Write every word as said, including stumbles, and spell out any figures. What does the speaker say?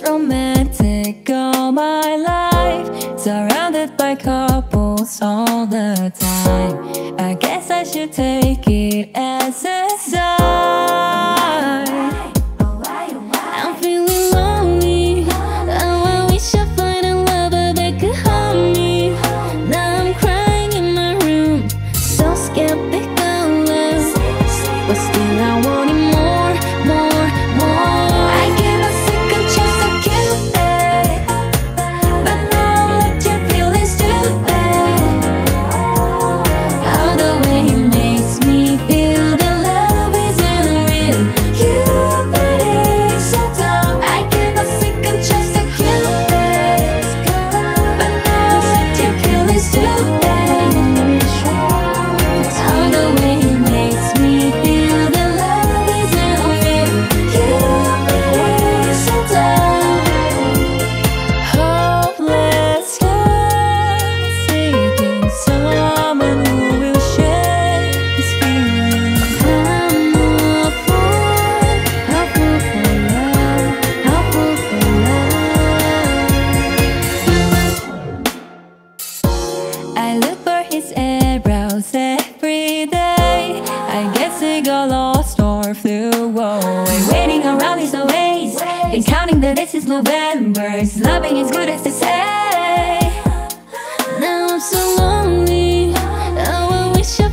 most romantic all my life, surrounded by couples all the time. I guess I should take it as a sign. I'm feeling lonely. Oh, I wish I find a lover that could hold me. Now I'm crying in my room, so skeptical, but still I want it more, more, more. I give a second chance to Cupid, but now I let your feelings do that. All the way he makes me feel that love isn't real. Cupid is so dumb. I give a second chance to Cupid, but now I let your feelings do that. All the way he makes me feel that love isn't real. Cupid is so dumb. Hopeless heart seeking someone who will share his feelings. I'm a fool, a fool for love, a fool for love. I look for his eyebrows every day. I guess he got lost or flew away. Waiting around his ways, and counting the days since November. His loving is good as they say. Now I'm so lonely. Oh, I wish I